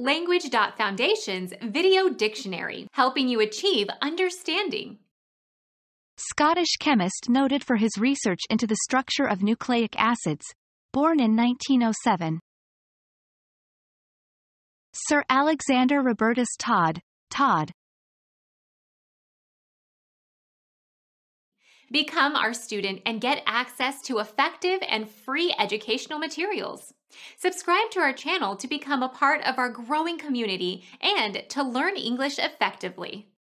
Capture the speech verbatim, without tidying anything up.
Language Foundation's Video Dictionary, helping you achieve understanding. Scottish chemist noted for his research into the structure of nucleic acids, born in nineteen oh seven. Sir Alexander Robertus Todd, Todd. Become our student and get access to effective and free educational materials. Subscribe to our channel to become a part of our growing community and to learn English effectively.